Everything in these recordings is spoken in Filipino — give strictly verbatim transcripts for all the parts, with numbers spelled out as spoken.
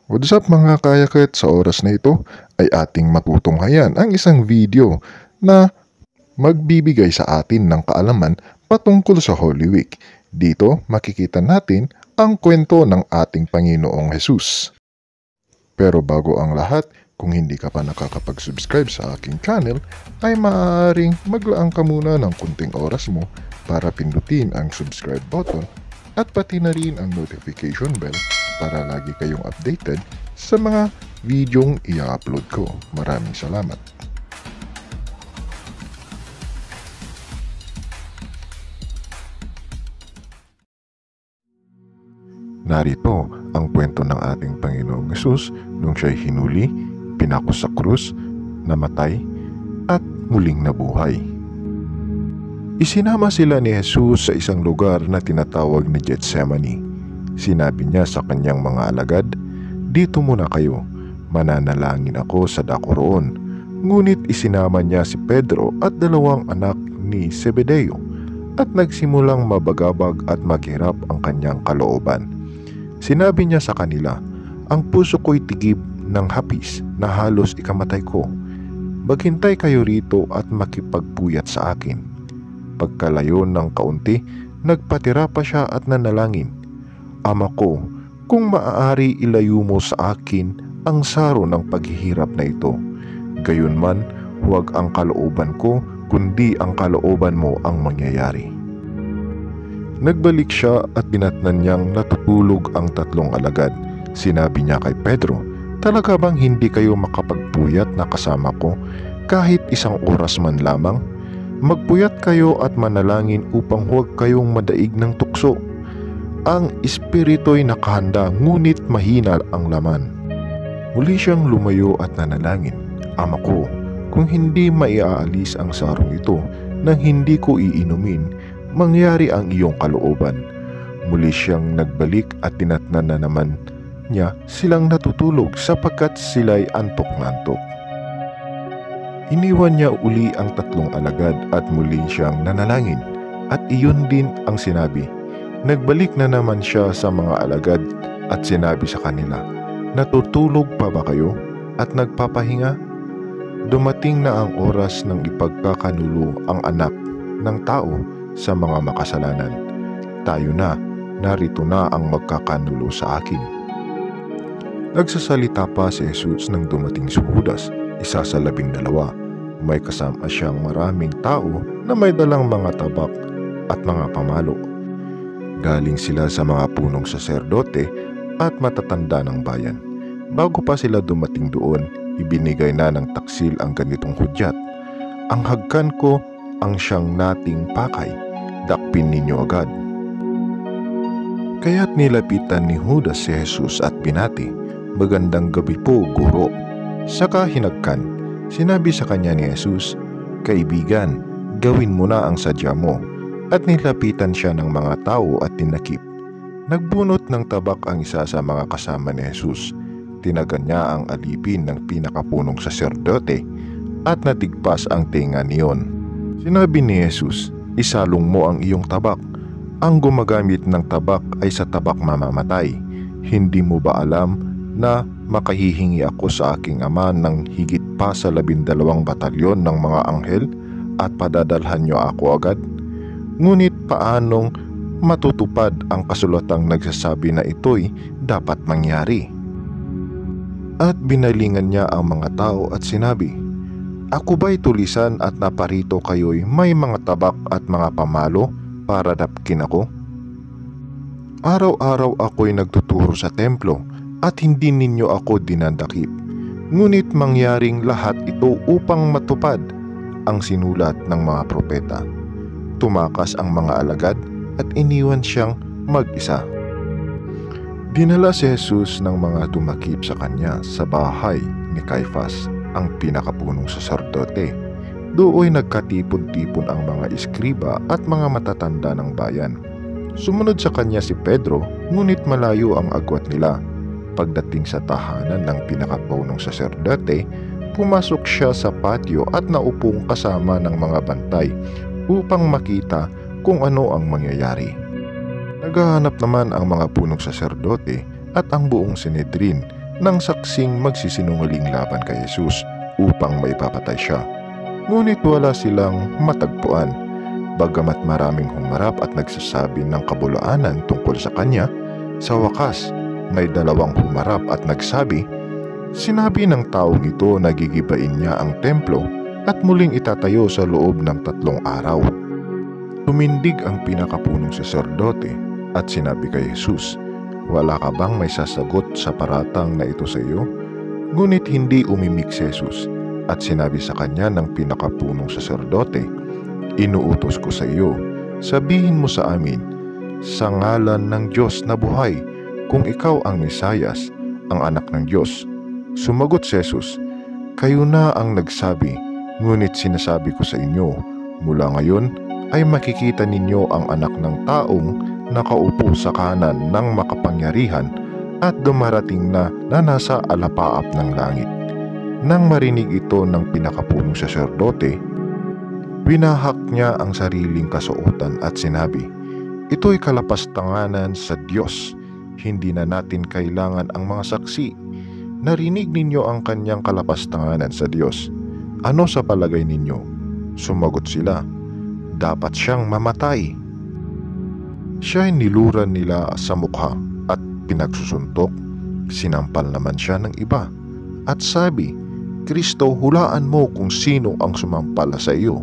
What's up mga kayakit? Sa oras na ito ay ating matutunghayan ang isang video na magbibigay sa atin ng kaalaman patungkol sa Holy Week. Dito makikita natin ang kwento ng ating Panginoong Hesus. Pero bago ang lahat, kung hindi ka pa nakakapag-subscribe sa aking channel, ay maaaring maglaan ka muna ng kunting oras mo para pindutin ang subscribe button at pati na rin ang notification bell para lagi kayong updated sa mga videong i-upload ko. Maraming salamat. Narito ang kwento ng ating Panginoong Hesus nung siya'y hinuli, pinako sa krus, namatay, at muling nabuhay. Isinama sila ni Hesus sa isang lugar na tinatawag na Getsemani. Sinabi niya sa kanyang mga alagad, "Dito muna kayo, mananalangin ako sa dako roon." Ngunit isinama niya si Pedro at dalawang anak ni Zebedeo at nagsimulang mabagabag at maghirap ang kanyang kalooban. Sinabi niya sa kanila, "Ang puso ko'y tigib ng hapis na halos ikamatay ko. Maghintay kayo rito at makipagpuyat sa akin." Pagkalayo ng kaunti, nagpatira pa siya at nanalangin, "Ama ko, kung maaari ilayo mo sa akin ang saro ng paghihirap na ito. Gayunman, huwag ang kalooban ko, kundi ang kalooban mo ang mangyayari." Nagbalik siya at dinatnan niyang natutulog ang tatlong alagad. Sinabi niya kay Pedro, "Talaga bang hindi kayo makapagpuyat na kasama ko kahit isang oras man lamang? Magpuyat kayo at manalangin upang huwag kayong madaig ng tukso. Ang espiritu'y nakahanda ngunit mahina ang laman." Muli siyang lumayo at nanalangin, "Ama ko, kung hindi maiaalis ang sarong ito nang hindi ko iinumin, mangyari ang iyong kalooban." Muli siyang nagbalik at tinatnan na naman niya silang natutulog sapagkat sila'y antok na antok. Iniwan niya uli ang tatlong alagad at muli siyang nanalangin, at iyon din ang sinabi. Nagbalik na naman siya sa mga alagad at sinabi sa kanila, "Natutulog pa ba kayo at nagpapahinga? Dumating na ang oras ng ipagkakanulo ang anak ng tao sa mga makasalanan. Tayo na, narito na ang magkakanulo sa akin." Nagsasalita pa si Hesus nang dumating si Judas, isa sa labing dalawa. May kasama siyang maraming tao na may dalang mga tabak at mga pamalo. Galing sila sa mga punong saserdote at matatanda ng bayan. Bago pa sila dumating doon, ibinigay na ng taksil ang ganitong hudyat, "Ang hagkan ko ang siyang nating pakay, dakpin ninyo agad." Kaya't nilapitan ni Judas si Hesus at binati, "Magandang gabi po, Guro." Saka hinagkan. Sinabi sa kanya ni Hesus, "Kaibigan, gawin mo na ang sadya mo." At nilapitan siya ng mga tao at tinakip. Nagbunot ng tabak ang isa sa mga kasama ni Hesus. Tinagan niya ang alipin ng pinakapunong saserdote at natigpas ang tinga niyon. Sinabi ni Hesus, "Isalong mo ang iyong tabak. Ang gumagamit ng tabak ay sa tabak mamamatay. Hindi mo ba alam na makahihingi ako sa aking ama ng higit pa sa labindalawang batalyon ng mga anghel at padadalhan niyo ako agad? Ngunit paanong matutupad ang kasulatang nagsasabi na ito'y dapat mangyari?" At binalingan niya ang mga tao at sinabi, "Ako ba'y tulisan at naparito kayo'y may mga tabak at mga pamalo para dapkin ako? Araw-araw ako'y nagtuturo sa templo at hindi ninyo ako dinadakip. Ngunit mangyaring lahat ito upang matupad ang sinulat ng mga propeta." Tumakas ang mga alagad at iniwan siyang mag-isa. Dinala si Hesus ng mga tumakip sa kanya sa bahay ni Caifás, ang pinakapunong saserdote. Dooy nagkatipon-tipon ang mga iskriba at mga matatanda ng bayan. Sumunod sa kanya si Pedro, ngunit malayo ang agwat nila. Pagdating sa tahanan ng pinakapunong saserdote, pumasok siya sa patio at naupong kasama ng mga bantay upang makita kung ano ang mangyayari. Naghahanap naman ang mga punong saserdote at ang buong Sanhedrin ng saksing magsisinungaling laban kay Jesus upang maipapatay siya. Ngunit wala silang matagpuan. Bagamat maraming humarap at nagsasabi ng kabulaanan tungkol sa kanya, sa wakas may dalawang humarap at nagsabi, "Sinabi ng taong ito na gigibain niya ang templo at muling itatayo sa loob ng tatlong araw." Tumindig ang pinakapunong saserdote at sinabi kay Jesus, "Wala ka bang may sasagot sa paratang na ito sa iyo?" Ngunit hindi umimik si Jesus at sinabi sa kanya ng pinakapunong saserdote, "Inuutos ko sa iyo, sabihin mo sa amin, sa ngalan ng Diyos na buhay, kung ikaw ang Mesayas, ang anak ng Diyos." Sumagot si Jesus, "Kayo na ang nagsabi, ngunit sinasabi ko sa inyo, mula ngayon ay makikita ninyo ang anak ng taong nakaupo sa kanan ng makapangyarihan at dumarating na na nasa alapaap ng langit." Nang marinig ito ng pinakapunong saserdote, winahak niya ang sariling kasuotan at sinabi, "Ito'y kalapastanganan sa Diyos. Hindi na natin kailangan ang mga saksi. Narinig ninyo ang kanyang kalapastanganan sa Diyos. Ano sa palagay ninyo?" Sumagot sila, "Dapat siyang mamatay." Siya'y niluran nila sa mukha at pinagsusuntok. Sinampal naman siya ng iba at sabi, "Kristo, hulaan mo kung sino ang sumampal sa iyo."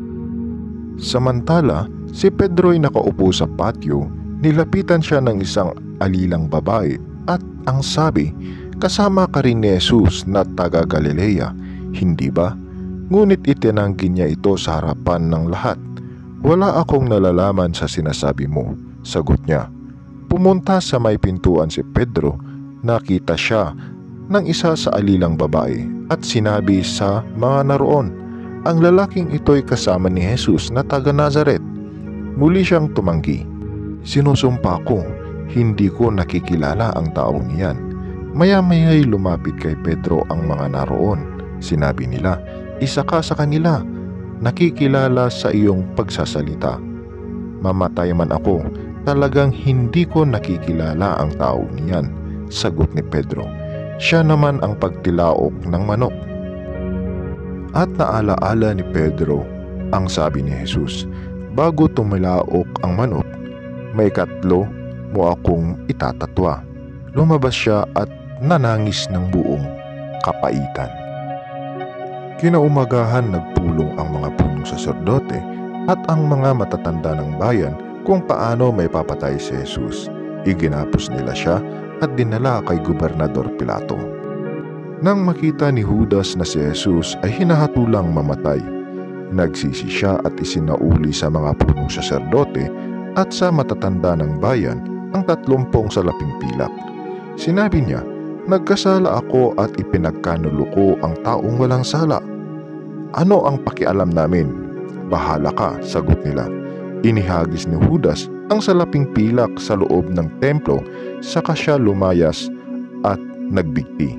Samantala, si Pedro'y nakaupo sa patio. Nilapitan siya ng isang alilang babae at ang sabi, "Kasama ka rin ni Jesus na taga Galilea, hindi ba?" Ngunit itinanggi niya ito sa harapan ng lahat. "Wala akong nalalaman sa sinasabi mo," sagot niya. Pumunta sa may pintuan si Pedro, nakita siya ng isa sa alilang babae at sinabi sa mga naroon, "Ang lalaking ito'y kasama ni Jesus na taga Nazaret." Muli siyang tumanggi. "Sinusumpa ko, hindi ko nakikilala ang taong iyan." Maya-maya'y lumapit kay Pedro ang mga naroon. Sinabi nila, "Isa ka sa kanila, nakikilala sa iyong pagsasalita." "Mamatay man ako, talagang hindi ko nakikilala ang taong iyan," sagot ni Pedro. Siya naman ang pagtilaok ng manok. At naalaala ni Pedro ang sabi ni Jesus, "Bago tumilaok ang manok, may katlo mo akong itatatwa." Lumabas siya at nanangis ng buong kapaitan. Kinaumagahan nagpulong ang mga punong saserdote at ang mga matatanda ng bayan kung paano may papatay si Jesus. Iginapos nila siya at dinala kay Gobernador Pilato. Nang makita ni Judas na si Jesus ay hinahatulang mamatay, nagsisi siya at isinauli sa mga punong saserdote at sa matatanda ng bayan ang tatlumpong salaping pilak. Sinabi niya, "Nagkasala ako at ipinagkanulo ko ang taong walang sala. Ano ang pakialam namin?" "Bahala ka," sagot nila. Inihagis ni Judas ang salaping pilak sa loob ng templo, saka siya lumayas at nagbigti.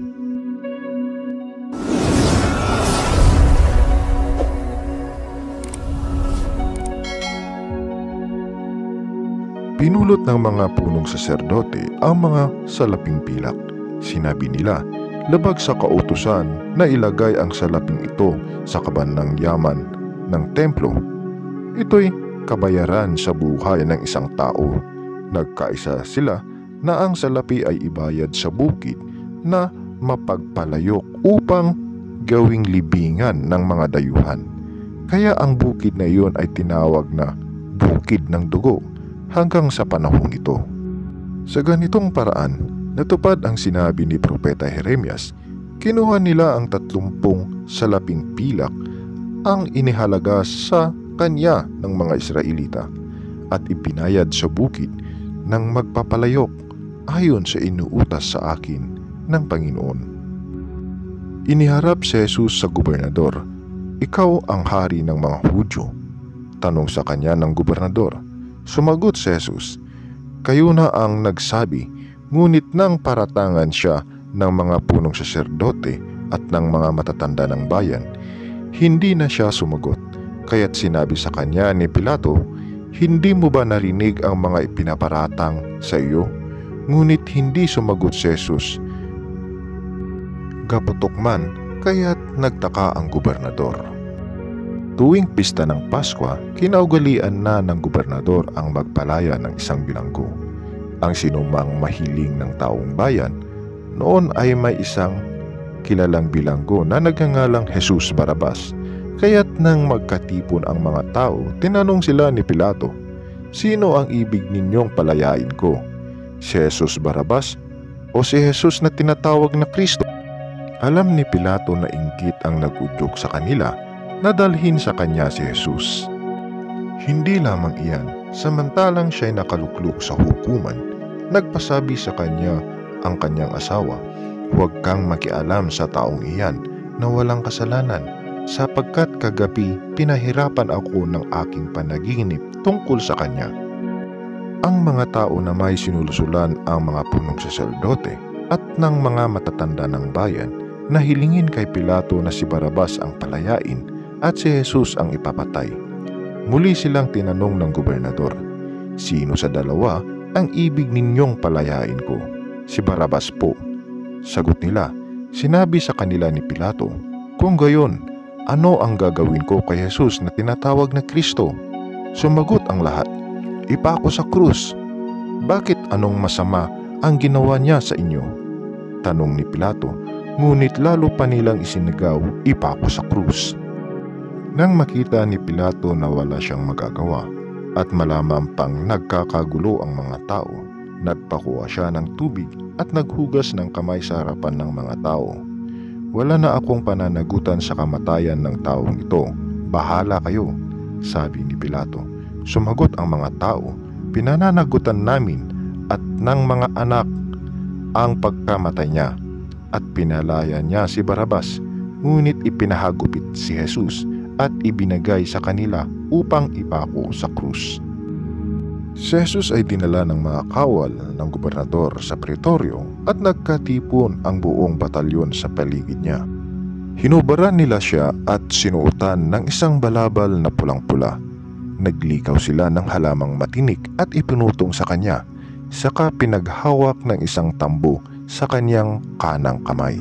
Pinulot ng mga punong saserdote ang mga salaping pilak. Sinabi nila, labag sa kautusan na ilagay ang salaping ito sa kaban ng yaman ng templo. Ito'y kabayaran sa buhay ng isang tao. Nagkaisa sila na ang salapi ay ibayad sa bukid na mapagpalayok upang gawing libingan ng mga dayuhan. Kaya ang bukid na iyon ay tinawag na Bukid ng Dugo hanggang sa panahong ito. Sa ganitong paraan, natupad ang sinabi ni Propeta Jeremias. Kinuha nila ang tatlumpung salaping pilak ang inihalaga sa kanya ng mga Israelita at ipinayad sa bukid ng magpapalayok ayon sa inuutas sa akin ng Panginoon. Iniharap si Jesus sa gobernador. "Ikaw ang hari ng mga Hudyo?" Tanong sa kanya ng gobernador. Sumagot si Jesus, "Kayo na ang nagsabi," ngunit nang paratangan siya ng mga punong saserdote at ng mga matatanda ng bayan, hindi na siya sumagot. Kaya't sinabi sa kanya ni Pilato, "Hindi mo ba narinig ang mga ipinaparatang sa iyo?" Ngunit hindi sumagot si Jesus. gaputok man, kaya't nagtaka ang gobernador. Tuwing pista ng Paskwa, kinaugalian na ng gobernador ang magpalaya ng isang bilanggo. Ang sinumang mahiling ng taong bayan, noon ay may isang kilalang bilanggo na nagngangalang Jesus Barrabas. Kaya't nang magkatipon ang mga tao, tinanong sila ni Pilato, "Sino ang ibig ninyong palayain ko? Si Jesus Barrabas o si Jesus na tinatawag na Kristo?" Alam ni Pilato na inggit ang nag-udyok sa kanila na dalhin sa kanya si Jesus. Hindi lamang iyan, samantalang siya'y nakaluklok sa hukuman, nagpasabi sa kanya ang kanyang asawa, "Huwag kang makialam sa taong iyan na walang kasalanan, sapagkat kagabi pinahirapan ako ng aking panaginip tungkol sa kanya." Ang mga tao na may sinulusulan ang mga punong saserdote at ng mga matatanda ng bayan na hilingin kay Pilato na si Barrabas ang palayain at si Jesus ang ipapatay. Muli silang tinanong ng gobernador, "Sino sa dalawa ang ibig ninyong palayain ko?" "Si Barrabas po." Sagot nila. Sinabi sa kanila ni Pilato, "Kung gayon, ano ang gagawin ko kay Jesus na tinatawag na Kristo?" Sumagot ang lahat, "Ipako sa krus." "Bakit anong masama ang ginawa niya sa inyo?" tanong ni Pilato, ngunit lalo pa nilang isinigaw, ipako sa krus. Nang makita ni Pilato na wala siyang magagawa at malaman pang nagkakagulo ang mga tao, nagpakuha siya ng tubig at naghugas ng kamay sa harapan ng mga tao. "Wala na akong pananagutan sa kamatayan ng taong ito. Bahala kayo," sabi ni Pilato. Sumagot ang mga tao, "Pinananagutan namin at ng mga anak ang pagkamatay niya, at pinalaya niya si Barrabas, ngunit ipinahagupit si Jesus at ibinagay sa kanila upang ipako sa krus." Si Jesus ay dinala ng mga kawal ng gobernador sa pretoryo at nagkatipon ang buong batalyon sa paligid niya. Hinubaran nila siya at sinuotan ng isang balabal na pulang-pula. Naglikaw sila ng halamang matinik at ipinutong sa kanya, saka pinaghawak ng isang tambo sa kanyang kanang kamay.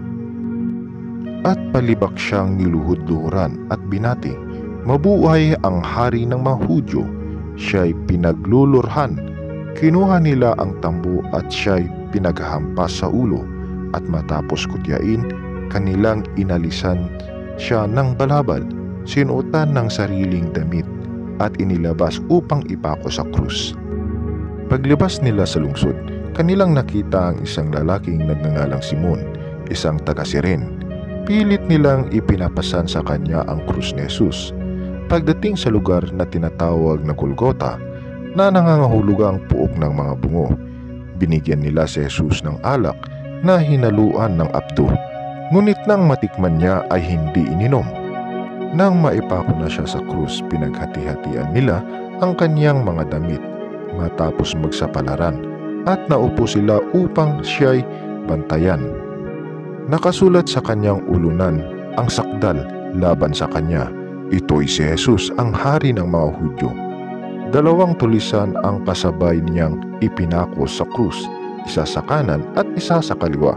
At palibak siyang niluhod-luhuran at binati, "Mabuhay ang hari ng mga Hudyo." Siya'y pinaglulurhan. Kinuha nila ang tambo at siya'y pinaghampas sa ulo, at matapos kutyain, kanilang inalisan siya ng balabal, sinuotan ng sariling damit at inilabas upang ipako sa krus. Paglibas nila sa lungsod, kanilang nakita ang isang lalaking nagngangalang Simon, isang taga-Siren. Pilit nilang ipinapasan sa kanya ang krus ni Jesus. Pagdating sa lugar na tinatawag na Golgota, na nangangahulugang puok ng mga bungo, binigyan nila si Jesus ng alak na hinaluan ng apdo. Ngunit nang matikman niya ay hindi ininom. Nang maipako na siya sa krus, pinaghati-hatian nila ang kanyang mga damit matapos magsapalaran, at naupo sila upang siya'y bantayan. Nakasulat sa kanyang ulunan ang sakdal laban sa kanya, "Ito'y si Jesus, ang hari ng mga Hudyo." Dalawang tulisan ang kasabay niyang ipinako sa krus, isa sa kanan at isa sa kaliwa.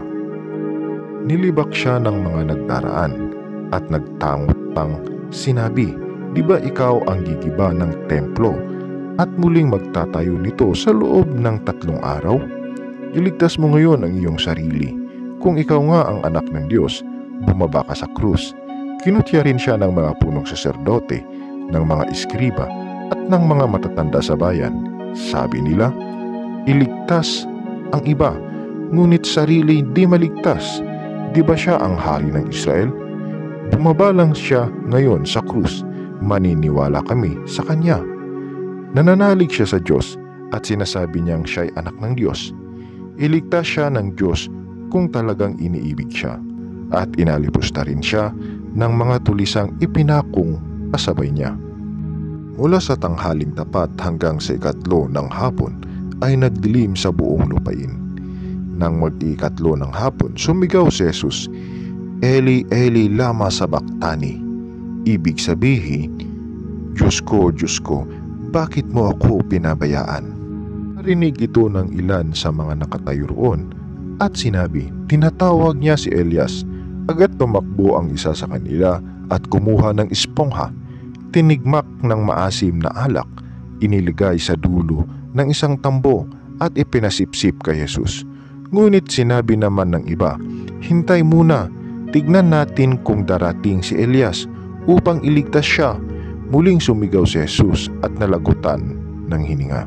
Nilibak siya ng mga nagdaraan at nagtangot pang sinabi, "Di ba ikaw ang gigiba ng templo at muling magtatayo nito sa loob ng tatlong araw? Iligtas mo ngayon ang iyong sarili. Kung ikaw nga ang anak ng Diyos, bumaba ka sa krus." Kinutya rin siya ng mga punong saserdote, ng mga iskriba at ng mga matatanda sa bayan. Sabi nila, "Iligtas ang iba, ngunit sarili di maligtas. Di ba siya ang hari ng Israel? Bumaba lang siya ngayon sa krus, maniniwala kami sa kanya." Nananalig siya sa Diyos at sinasabi niyang siya'y anak ng Diyos. Iligtas siya ng Diyos kung talagang iniibig siya, at inalipusta rin siya ng mga tulisang ipinakong kasabay niya. Mula sa tanghaling tapat hanggang sa ikatlo ng hapon ay nagdilim sa buong lupain. Nang mag-ikatlo ng hapon, sumigaw si Jesus, "Eli, Eli, lama sabachthani." Ibig sabihin, "Diyos ko, Diyos ko, bakit mo ako pinabayaan?" Narinig ito ng ilan sa mga nakatayo roon at sinabi, tinatawag niya si Elias. Agad tumakbo ang isa sa kanila at kumuha ng espongha, tinigmak ng maasim na alak, iniligay sa dulo ng isang tambo at ipinasipsip kay Jesus. Ngunit sinabi naman ng iba, hintay muna, tignan natin kung darating si Elias upang iligtas siya. Muling sumigaw si Jesus at nalagutan ng hininga.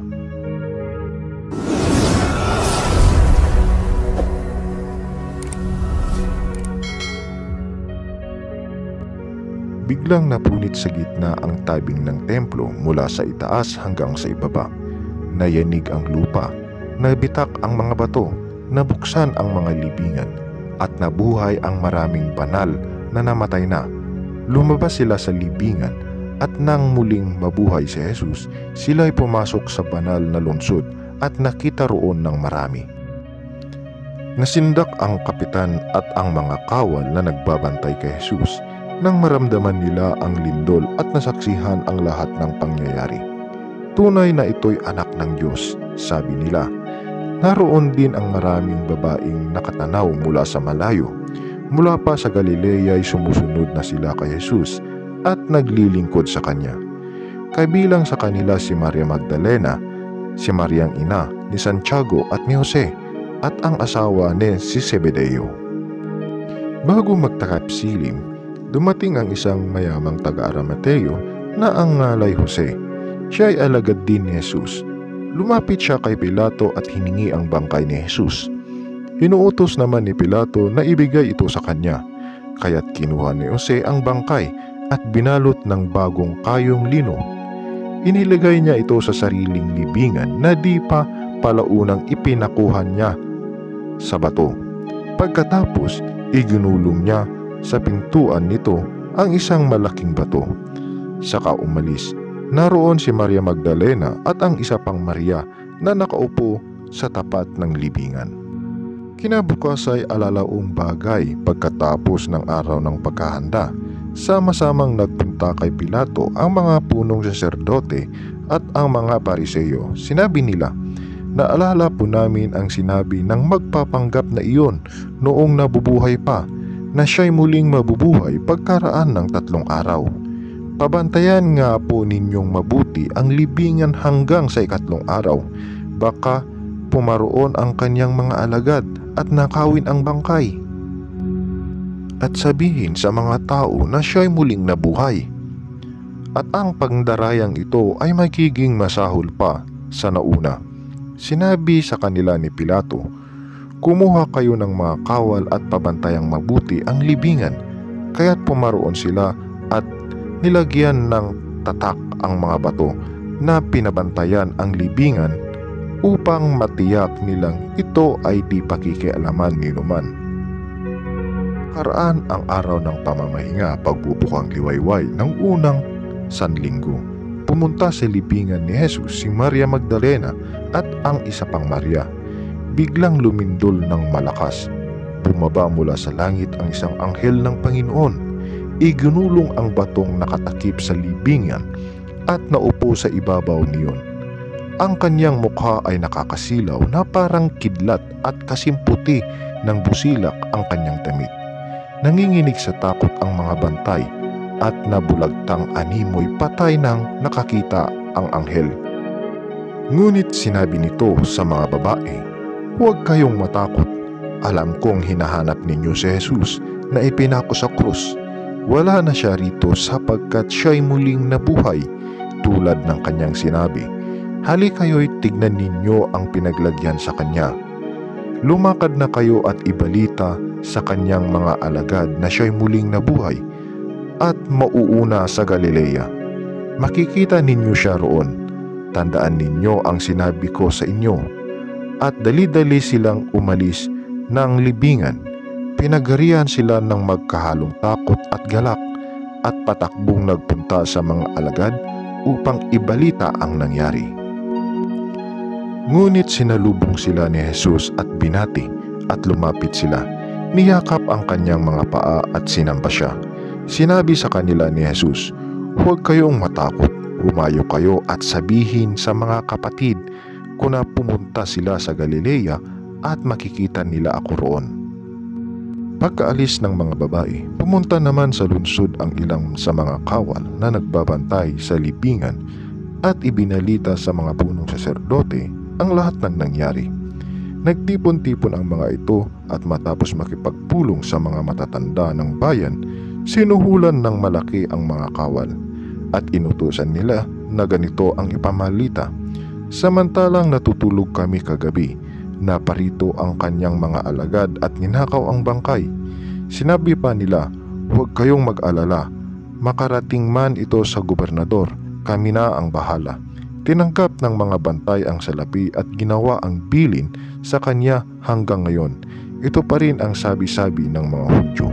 Biglang napunit sa gitna ang tabing ng templo mula sa itaas hanggang sa ibaba. Nayanig ang lupa, nabitak ang mga bato, nabuksan ang mga libingan, at nabuhay ang maraming banal na namatay na. Lumabas sila sa libingan, at nang muling mabuhay si Jesus, sila'y pumasok sa banal na lungsod at nakita roon ng marami. Nasindak ang kapitan at ang mga kawal na nagbabantay kay Jesus nang maramdaman nila ang lindol at nasaksihan ang lahat ng pangyayari. Tunay na ito'y anak ng Diyos, sabi nila. Naroon din ang maraming babaeng nakatanaw mula sa malayo. Mula pa sa Galilea ay sumusunod na sila kay Jesus at naglilingkod sa kanya. Kabilang sa kanila si Maria Magdalena, si Mariang ina ni Santiago at ni Jose, at ang asawa ni si Zebedeo. Bago magtakip silim, dumating ang isang mayamang taga-Arimateo na ang ngalay Jose. Siya ay alagad din ni Jesus. Lumapit siya kay Pilato at hiningi ang bangkay ni Jesus. Inuutos naman ni Pilato na ibigay ito sa kanya, kaya't kinuha ni Jose ang bangkay at binalot ng bagong kayong lino. Inilagay niya ito sa sariling libingan na di pa palaunang ipinakuhan niya sa bato. Pagkatapos, iginulong niya sa pintuan nito ang isang malaking bato. Saka umalis. Naroon si Maria Magdalena at ang isa pang Maria na nakaupo sa tapat ng libingan. Kinabukas ay alalaong bagay pagkatapos ng araw ng pagkahanda. Sama-samang nagpunta kay Pilato ang mga punong saserdote at ang mga Pariseo. Sinabi nila, naalala po namin ang sinabi ng magpapanggap na iyon noong nabubuhay pa, na siya'y muling mabubuhay pagkaraan ng tatlong araw. Pabantayan nga po ninyong mabuti ang libingan hanggang sa ikatlong araw. Baka pumaroon ang kanyang mga alagad at nakawin ang bangkay. At sabihin sa mga tao na siya'y muling nabuhay. At ang pagdarayang ito ay magiging masahol pa sa nauna. Sinabi sa kanila ni Pilato, kumuha kayo ng mga kawal at pabantayang mabuti ang libingan. Kaya't pumaroon sila at nilagyan ng tatak ang mga bato na pinabantayan ang libingan upang matiyak nilang ito ay di pakikialaman ni numan. Karaan ang araw ng pamamahinga, pagbubukang liwayway ng unang sanlinggo. Pumunta sa libingan ni Jesus si Maria Magdalena at ang isa pang Maria. Biglang lumindol ng malakas. Bumaba mula sa langit ang isang anghel ng Panginoon. Iginulong ang batong nakatakip sa libingan at naupo sa ibabaw niyon. Ang kanyang mukha ay nakakasilaw na parang kidlat at kasimputi ng busilak ang kanyang damit. Nanginginig sa takot ang mga bantay at nabulagtang animoy patay nang nakakita ang anghel. Ngunit sinabi nito sa mga babae, huwag kayong matakot. Alam kong hinahanap ninyo si Jesus na ipinako sa krus. Wala na siya rito sapagkat siya'y muling nabuhay tulad ng kanyang sinabi. Hali kayo'y tignan ninyo ang pinaglagyan sa kanya. Lumakad na kayo at ibalita sa kanyang mga alagad na siya'y muling nabuhay at mauuna sa Galilea. Makikita ninyo siya roon. Tandaan ninyo ang sinabi ko sa inyo. At dali-dali silang umalis ng libingan. Pinagarihan sila ng magkahalong takot at galak at patakbong nagpunta sa mga alagad upang ibalita ang nangyari. Ngunit sinalubong sila ni Jesus at binati at lumapit sila. Niyakap ang kanyang mga paa at sinamba siya. Sinabi sa kanila ni Jesus, huwag kayong matakot, humayo kayo at sabihin sa mga kapatid ko na pumunta sila sa Galilea at makikita nila ako roon. Pagkaalis ng mga babae, pumunta naman sa lungsod ang ilang sa mga kawal na nagbabantay sa libingan at ibinalita sa mga punong saserdote ang lahat ng nangyari. Nagtipon-tipon ang mga ito at matapos makipagpulong sa mga matatanda ng bayan, sinuhulan ng malaki ang mga kawal at inutusan nila na ganito ang ipamalita. Samantalang natutulog kami kagabi, naparito ang kanyang mga alagad at ninakaw ang bangkay. Sinabi pa nila, huwag kayong mag-alala, makarating man ito sa gobernador, kami na ang bahala. Tinanggap ng mga bantay ang salapi at ginawa ang bilin sa kanya hanggang ngayon. Ito pa rin ang sabi-sabi ng mga Hudyo.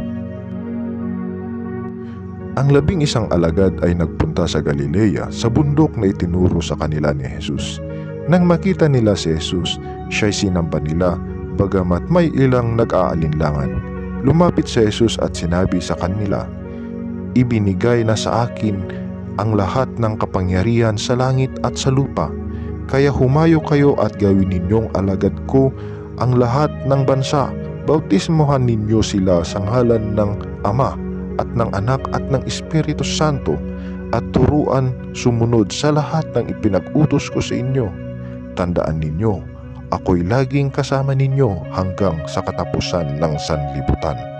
Ang labing isang alagad ay nagpunta sa Galilea sa bundok na itinuro sa kanila ni Jesus. Nang makita nila si Jesus, siya'y sinamba nila, bagamat may ilang nag-aalinlangan. Lumapit si Jesus at sinabi sa kanila, ibinigay na sa akin ang lahat ng kapangyarihan sa langit at sa lupa. Kaya humayo kayo at gawin ninyong alagad ko ang lahat ng bansa. Bautismohan ninyo sila sa ngalan ng Ama at ng Anak at ng Espiritu Santo at turuan sumunod sa lahat ng ipinag-utos ko sa inyo. Tandaan ninyo, ako'y laging kasama ninyo hanggang sa katapusan ng sanlibutan.